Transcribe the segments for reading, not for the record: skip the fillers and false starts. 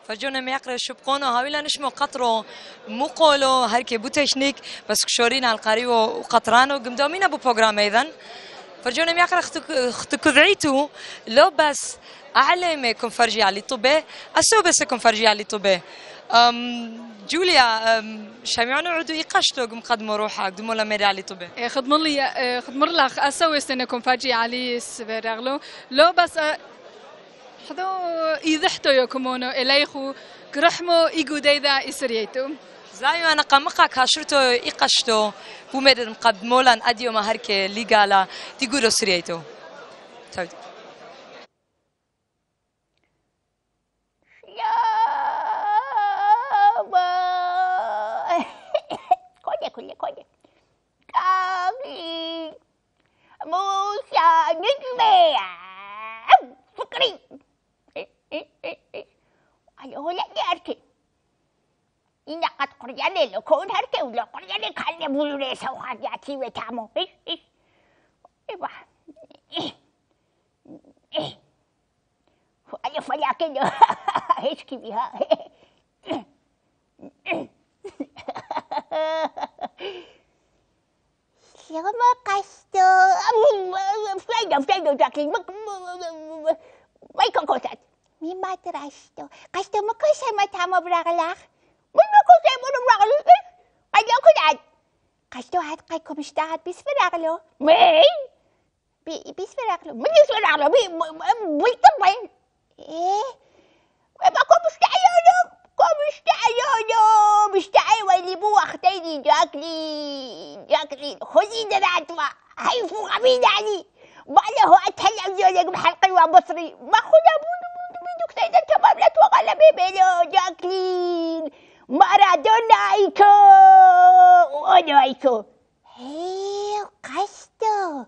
فجونا ميقرا شبقونا هاويلا نشمو قطرو مو قولو هركي بو تشنيك بس كشورين على القريو وقطرانو قمدومينا بو بروجرام ايضا فرجونا ميقرا اختكذعيتو لو بس اعلمكم فرجي على طوبه اسو بس كم فرجي على طوبه جوليا شامعنا عدو يقشتو قدموا روحها قدموا لها ميري على طوبه خدمر لك اسوي سنكم فرجي علي سفرغلو لو بس حدو يذحتو يكمونو إليخو كرحمو إيجو دايدا إسريتو زايو أنا قمقا كاشرتو إيقشتو بومير مقدمولان أديو ما هركي ليغالا تيغورو سريتو تاود كودي كاغي موسى نجمي فكري ayo la yarke ina kat qoryane lo kon harke ulo qoryane khalle bulure saw khadi ati wetamo ba ayo fali akelo hiski biha Siapa kasto Flydo Jackie May kokosat Mi matrasto Kasto mo ko sa matama bragalak Mo ko sa mo bragalak Ayaw ko dad Kasto hat kay kumista at bis bragalo May bis bragalo Bis bragalo Wait up man ما كمشت عيونهم مشت عيوني بو اختيني جاكلين خذي دلعتوا هيفو غبيد علي بعده اتهلم زولك بحلقي وبصري ما خذها بودو كتيدا تمام لا توغل بيبيلو جاكلين مارادونا ايكو هي قشتو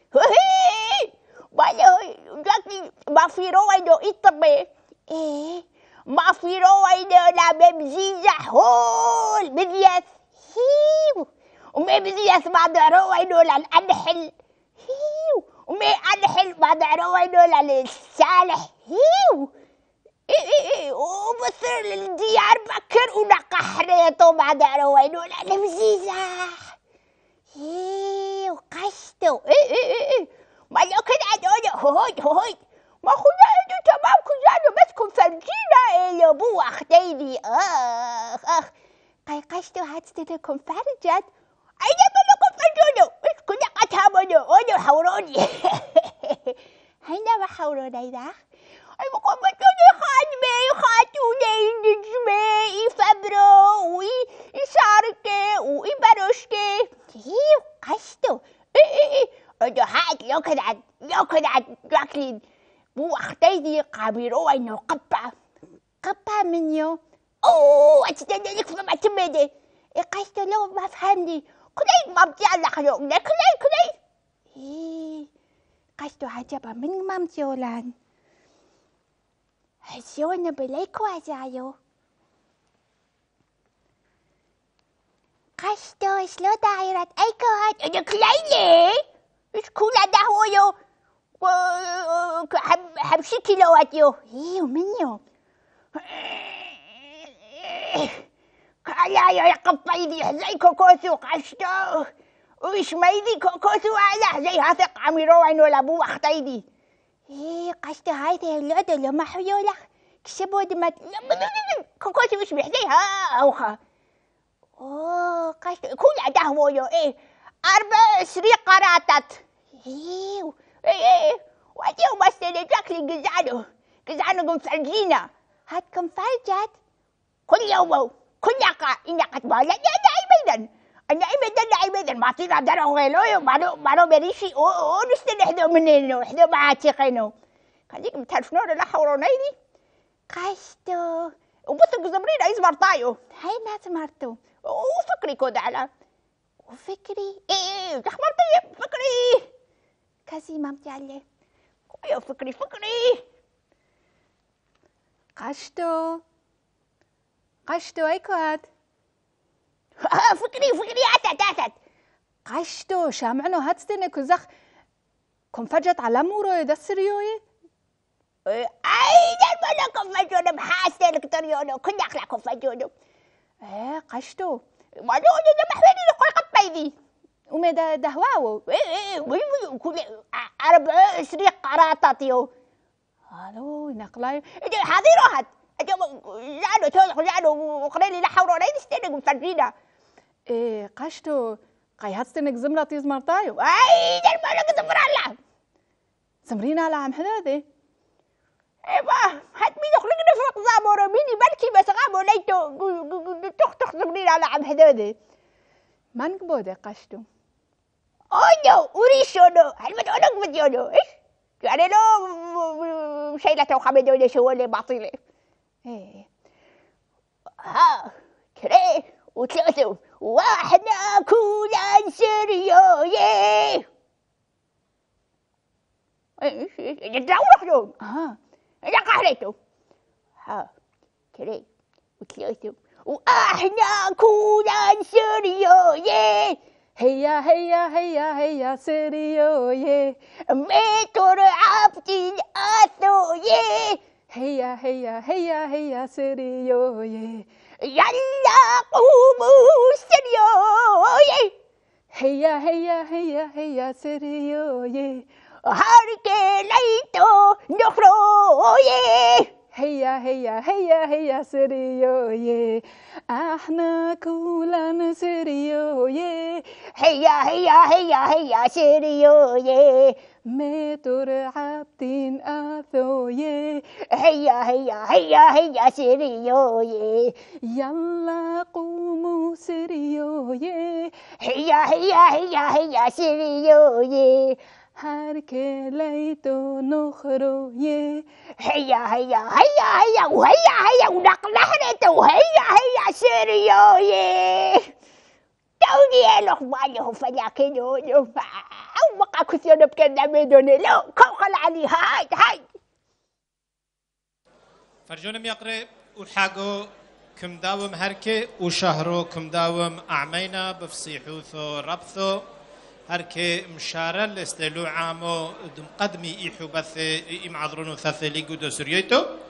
بعده جاكلين ما في رويدو اطبي ما في رويدو لا بمزيزة هول مدياس هيو ومي مزياس بعد رويدو لا الأنحل هيو ومي أنحل بعد رويدو لا الصالح هيو وبصير للديار بكر ونقى حريطو بعد رويدو لا المزيزة هيو قشتو ما لو كده هوي ما خذها انتو تمام كزانو بس كن فرجينا اللي بو اختيني قيقشتو هاتستلكم فرجت اينا بلكم فرجونو كنا قتامونو ونو حوروني هينا ما حوروني ذا اي بكم فرجوني خادمي خاتوني نجمي فبرو ويساركي ويبروشكي هيو قشتو ودو هات لو كده جاكلين بو اختيدي قابيرو انه قبع منيو اتدلك فما تمدي قايستو لو ما فهمني كلي ما بتاع لخلو كلي قايستو عجبا من مامتيولان هسيونا بليكو ازايو قايستو شلو دايرة ايكو هات انا كليلي اش كولا دهويو حبشي كيلوات يو ايو منيو كالا يا قطيدي حزي كوكوسو قشتو ويش ميدي كوكوسو على زي هاثق عميرو عينو لابو اختيدي ايه قشتو هايدي اللودو لما حيولا كسبو دمت كوكوسو وش بحزيها اوخا قشتو كولا دهوو يو ايه 4 قراتات ايو ايه واديو مسألة جاكلي قزعنو مفرجينا هاتكم فرجت كل يوم كل يقع إن قتبها لا أنا ما تصير درو غيلو مارو بريشي نستنحدو منينو حدو معاتيقينو خليك متعرفنو لا حوروني دي قاشتو وبصق زمرين أي زمرطايو هاي ناس مرتو وفكري كود على وفكري ايه تخبرتي فكري كاسي مامتي عليه يا فكري قشتو ايكو هاد فكري عتت قشتو شامعنو هاتستنك وزخ كم فجت على مورو يدسريوي أين الملك فجون محاسن كتريونو كل أخلاق فجونو قشتو ما جونو محويني لقول قبيدي وما دهواو كل عرب سريق قراطاتيو هالو نقلاي حاضروا هاد جانو توضح جانو وقريلي لا حول ولا يستنق مفرجينا قشتو قاي هاتستنق زمرة تيز مرتايو أين الملك زمرة الله زمرينا على عم حدادي ايوه هات مين يخلقنا في قزامو ميني بلكي بس غامو ليتو تخ زمرينا على عم حدادي ما نقبودي قشتو أونو وريشونو هالمدونك بديونو إيش يعني لو شيلته وخمدوني شو اللي باطيلي ايه ها كريه وثلاثة واحنا كولا سيريو يه ايش يتدور يوم انا قهرته ها كريه وثلاثة واحنا كولا سيريو يه هيا هيا هيا هيا سيريو يه متر عبدي اثو يه هيا هيا هيا هيا سيريو يه يلا قوموا سيريو يه هيا هيا هيا هيا سيريو يه هاركي ليتو نخرو يه هيا هيا هيا هيا سيريو يه احنا كلنا سيريو يه هيا هيا هيا هيا سيريو يه متر عبدين اثو يه هيا هيا هيا هيا سيريو يه يلا قوموا سيريو يه هيا هيا هيا هيا سيريو يه هاركي ليتو نخرو يه هيا هيا هيا هيا وهيا هيا ونقلحنته وهيا هيا سيريو يه دوني الأخبار فلاكينو أو بقى كثيرا بكنا ميدوني لو كوخل علي هاي فرجونم يقرأ وحاقو كم داوم هركي وشهرو كم داوم أعمينا بفصيحوثو ربثو هركي مشارة الاستيلو عامو دم قدمي إيحو بث إمعذرونو ثاثي ليقو دو سريوتو